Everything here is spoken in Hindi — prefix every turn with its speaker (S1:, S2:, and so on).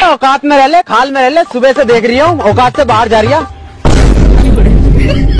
S1: औकात में रह ले, खाल में रह ले, सुबह से देख रही हूँ औकात से बाहर जा रही है।